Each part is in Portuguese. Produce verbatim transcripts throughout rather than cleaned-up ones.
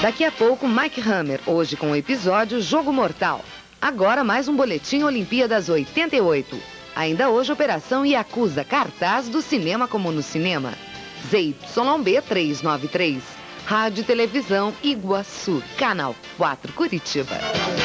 Daqui a pouco, Mike Hammer, hoje com o episódio Jogo Mortal. Agora mais um boletim Olimpíadas oitenta e oito. Ainda hoje, Operação Yakuza, cartaz do cinema como no cinema. Z Y B trezentos e noventa e três. Rádio e Televisão Iguaçu, Canal quatro Curitiba.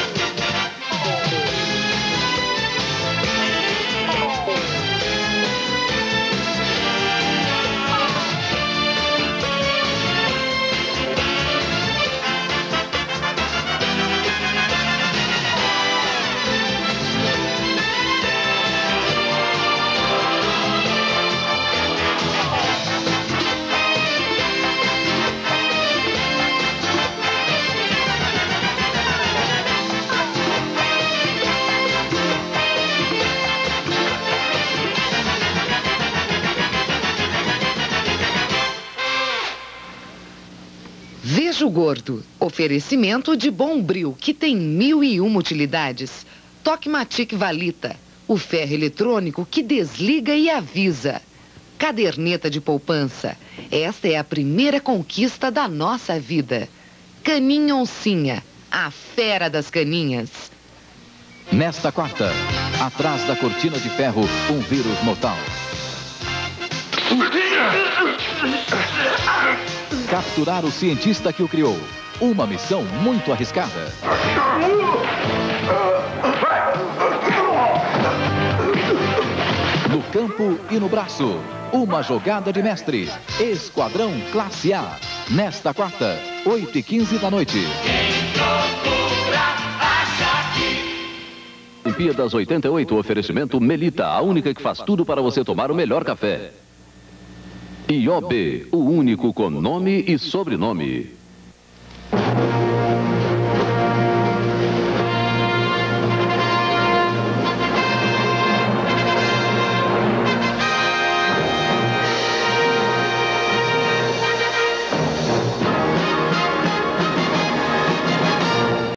Veja o gordo. Oferecimento de Bombril, que tem mil e uma utilidades. Tocmatic Valita, o ferro eletrônico que desliga e avisa. Caderneta de poupança. Esta é a primeira conquista da nossa vida. Caninha Oncinha, a fera das caninhas. Nesta quarta, atrás da cortina de ferro, um vírus mortal. Capturar o cientista que o criou. Uma missão muito arriscada. No campo e no braço, uma jogada de mestre. Esquadrão Classe A. Nesta quarta, oito e quinze da noite. Quem procura, acha aqui. Olimpíadas oitenta e oito, oferecimento Melita, a única que faz tudo para você tomar o melhor café. I O B, o único com nome e sobrenome.